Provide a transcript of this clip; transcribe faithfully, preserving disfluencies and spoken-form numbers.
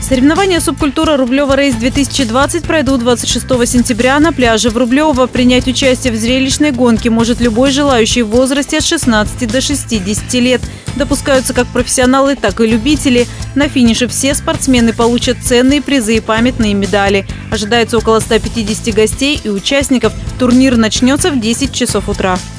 Соревнования «Субкультура Рублева Рейс-две тысячи двадцать» пройдут двадцать шестого сентября на пляже в Рублево. Принять участие в зрелищной гонке может любой желающий в возрасте от шестнадцати до шестидесяти лет. Допускаются как профессионалы, так и любители. На финише все спортсмены получат ценные призы и памятные медали. Ожидается около ста пятидесяти гостей и участников. Турнир начнется в десять часов утра.